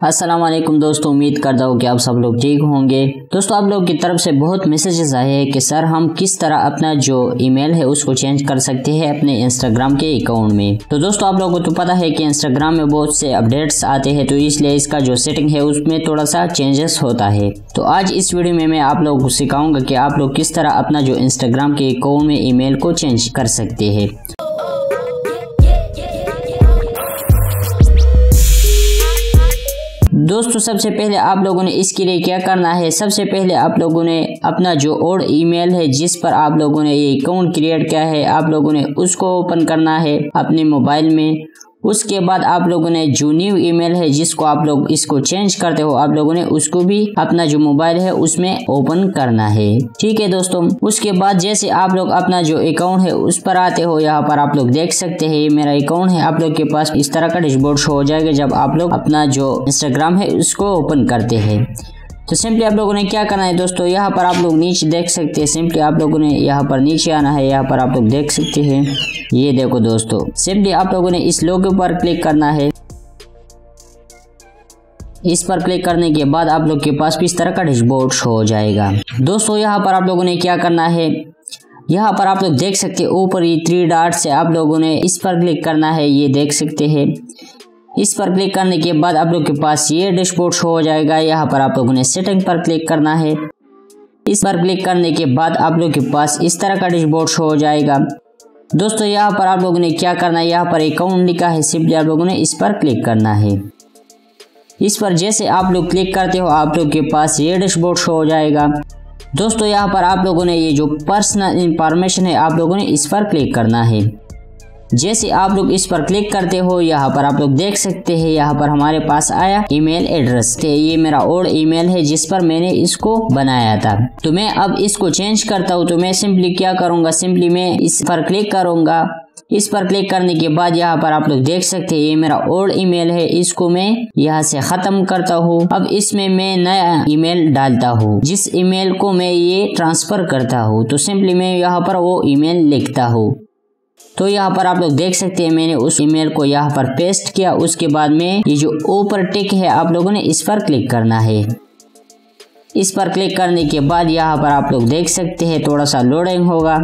अस्सलाम वालेकुम दोस्तों, उम्मीद करता हूँ कि आप सब लोग ठीक होंगे। दोस्तों, आप लोग की तरफ से बहुत मैसेजेस आए हैं कि सर हम किस तरह अपना जो ईमेल है उसको चेंज कर सकते हैं अपने इंस्टाग्राम के अकाउंट में। तो दोस्तों, आप लोगों को तो पता है कि इंस्टाग्राम में बहुत से अपडेट्स आते हैं, तो इसलिए इसका जो सेटिंग है उसमें थोड़ा सा चेंजेस होता है। तो आज इस वीडियो में मैं आप लोगों को सिखाऊंगा कि आप लोग किस तरह अपना जो इंस्टाग्राम के अकाउंट में ईमेल को चेंज कर सकते हैं। दोस्तों, सबसे पहले आप लोगों ने इसके लिए क्या करना है, सबसे पहले आप लोगों ने अपना जो ओल्ड ईमेल है जिस पर आप लोगों ने ये अकाउंट क्रिएट किया है, आप लोगों ने उसको ओपन करना है अपने मोबाइल में। उसके बाद आप लोगों ने जो न्यू ईमेल है जिसको आप लोग इसको चेंज करते हो, आप लोगों ने उसको भी अपना जो मोबाइल है उसमें ओपन करना है। ठीक है दोस्तों, उसके बाद जैसे आप लोग अपना जो अकाउंट है उस पर आते हो, यहाँ पर आप लोग देख सकते हैं ये मेरा अकाउंट है। आप लोग के पास इस तरह का डैशबोर्ड शो हो जाएगा जब आप लोग अपना जो इंस्टाग्राम है उसको ओपन करते हैं। तो सिंपली आप लोगों ने क्या करना है दोस्तों, यहाँ पर आप लोग नीचे देख सकते हैं। सिंपली आप लोगों ने यहाँ पर नीचे आना है, यहाँ पर आप लोग देख सकते हैं, ये देखो दोस्तों। सिंपली आप लोगों ने इस लोगो पर क्लिक करना है। इस पर क्लिक करने के बाद आप लोग के पास इस तरह का डैशबोर्ड शो हो जाएगा। दोस्तों, यहाँ पर आप लोगों ने क्या करना है, यहाँ पर आप लोग देख सकते हैं ऊपर ये 3 डॉट्स है, आप लोगों ने इस पर क्लिक करना है, ये देख सकते हैं। इस पर क्लिक करने के बाद आप लोग के पास ये डैशबोर्ड शो हो जाएगा। यहाँ पर आप लोगों ने सेटिंग पर क्लिक करना है। इस पर क्लिक करने के बाद आप लोग के पास इस तरह का डैशबोर्ड शो हो जाएगा। दोस्तों, यहाँ पर आप लोगों ने क्या करना है, यहाँ पर अकाउंट लिखा है, सिंपली आप लोगों ने इस पर क्लिक करना है। इस पर जैसे आप लोग क्लिक करते हो आप लोग के पास ये डैशबोर्ड शो हो जाएगा। दोस्तों, यहाँ पर आप लोगों ने ये जो पर्सनल इंफॉर्मेशन है आप लोगों ने इस पर क्लिक करना है। जैसे आप लोग इस पर क्लिक करते हो, यहाँ पर आप लोग देख सकते हैं यहाँ पर हमारे पास आया ईमेल एड्रेस। ये मेरा ओल्ड ईमेल है जिस पर मैंने इसको बनाया था। तो मैं अब इसको चेंज करता हूँ। तो मैं सिंपली क्या करूँगा, सिंपली मैं इस पर क्लिक करूँगा। इस पर क्लिक करने के बाद यहाँ पर आप लोग देख सकते हैं ये मेरा ओल्ड ईमेल है, इसको मैं यहाँ से खत्म करता हूँ। अब इसमें मैं नया ईमेल डालता हूँ जिस ईमेल को मैं ये ट्रांसफर करता हूँ। तो सिंपली मैं यहाँ पर वो ईमेल लिखता हूँ। तो यहाँ पर आप लोग देख सकते हैं मैंने उस ईमेल को यहाँ पर पेस्ट किया। उसके बाद में ये जो ऊपर टिक है आप लोगों ने इस पर क्लिक करना है। इस पर क्लिक करने के बाद यहाँ पर आप लोग देख सकते हैं थोड़ा सा लोडिंग होगा।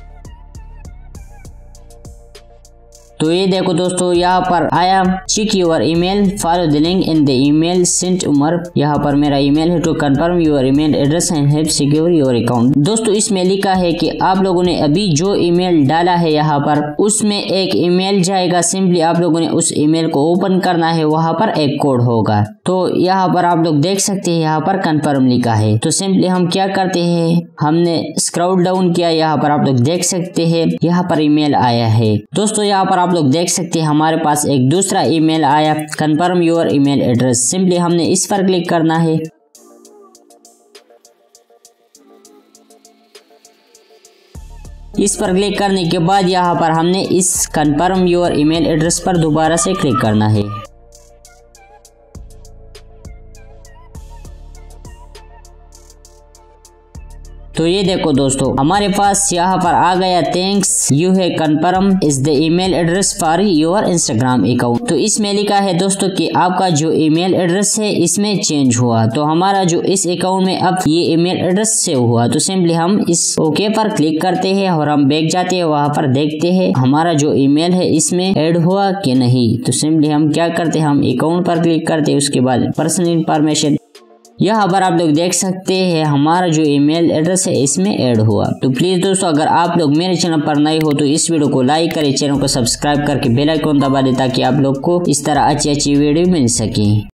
तो ये देखो दोस्तों, यहाँ पर आया check your email, follow the link in the email sent उमर। यहाँ पर मेरा ईमेल है। To confirm your email address and help secure your account. दोस्तों, इसमें लिखा है कि आप लोगों ने अभी जो ईमेल डाला है यहाँ पर उसमें एक ईमेल जाएगा। सिंपली आप लोगों ने उस ईमेल को ओपन करना है, वहाँ पर एक कोड होगा। तो यहाँ पर आप लोग देख सकते हैं यहाँ पर कंफर्म लिखा है। तो सिंपली हम क्या करते हैं, हमने स्क्रॉल डाउन किया, यहाँ पर आप लोग देख सकते हैं यहाँ पर ईमेल आया है। दोस्तों, यहाँ पर आप लोग देख सकते हैं हमारे पास एक दूसरा ईमेल आया, confirm your email address. Simply हमने इस पर क्लिक करना है। इस पर क्लिक करने के बाद यहाँ पर हमने इस कंफर्म योर ईमेल एड्रेस पर दोबारा से क्लिक करना है। तो ये देखो दोस्तों, हमारे पास यहाँ पर आ गया, थैंक्स यू है confirm is the email address for your Instagram account. तो इसमें लिखा है दोस्तों कि आपका जो ईमेल एड्रेस है इसमें चेंज हुआ। तो हमारा जो इस अकाउंट में अब ये ईमेल एड्रेस सेव हुआ। तो सिंपली हम इस ओके पर क्लिक करते हैं और हम बैक जाते हैं, वहां पर देखते हैं हमारा जो ईमेल है इसमें ऐड हुआ कि नहीं। तो सिंपली हम क्या करते हैं, हम अकाउंट पर क्लिक करते हैं। उसके बाद पर्सनल इंफॉर्मेशन, यहाँ पर आप लोग देख सकते हैं हमारा जो ईमेल एड्रेस है इसमें ऐड हुआ। तो प्लीज दोस्तों, अगर आप लोग मेरे चैनल पर नए हो तो इस वीडियो को लाइक करें, चैनल को सब्सक्राइब करके बेल आइकन दबा दें ताकि आप लोग को इस तरह अच्छी वीडियो मिल सके।